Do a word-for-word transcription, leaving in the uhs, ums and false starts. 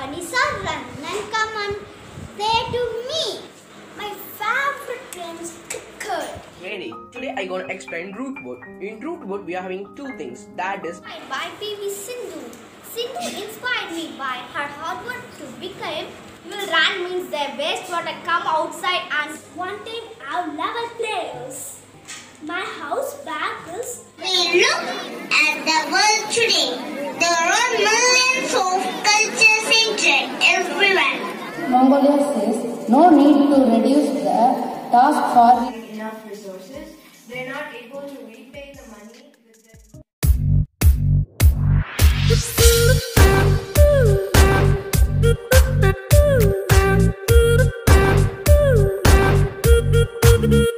bunnies are run and come and play to me. My favorite game is cricket. Ready? Today I gonna explain root word. In root word we are having two things. That is By P V Sindhu. Sindhu inspired me by her hard work to become. Will run means their wastewater come outside and one time our level players. My house back is. We look at the world today. There are millions of culture centers everywhere. Mongolia says no need to reduce the task for enough resources. They are not able to repay the money with their